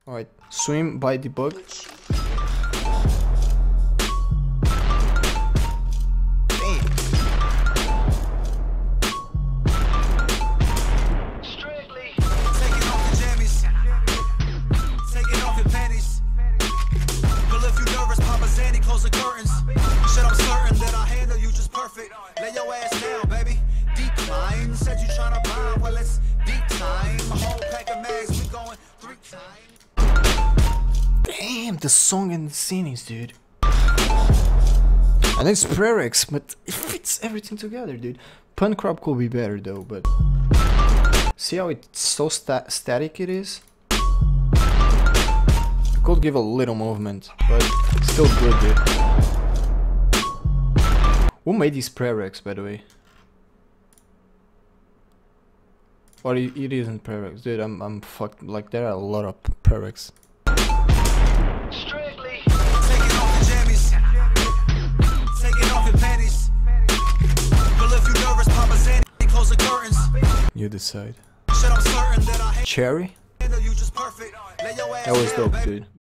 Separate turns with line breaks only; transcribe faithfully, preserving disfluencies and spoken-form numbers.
Alright, swim by the bug. Damn.
Strictly taking off your jammies, taking off your panties. But if you nervous, Papa Zanny, close the curtains. Shit, I'm certain that I handle you just perfect. Lay your ass down, baby. Decline. Said you tryna buy, well it's deep time. A whole pack of mags, we going three times.
Damn, the song and the scenes, dude. And it's prereqs, but it fits everything together, dude. Pun crop could be better though, but see how it's so sta static it is? It could give a little movement, but it's still good, dude. Who made these prereqs, by the way? Or it, it isn't prereqs, dude. I'm I'm fucked. Like there are a lot of prereqs.
Strictly taking off your jammies, taking off your panties. But if you nervous, Papa Zanny, close the curtains.
You decide.
Shit, I'm certain that I
Cherry?
handle you just perfect. Lay your ass
That was
down,
dope,
baby.
dude.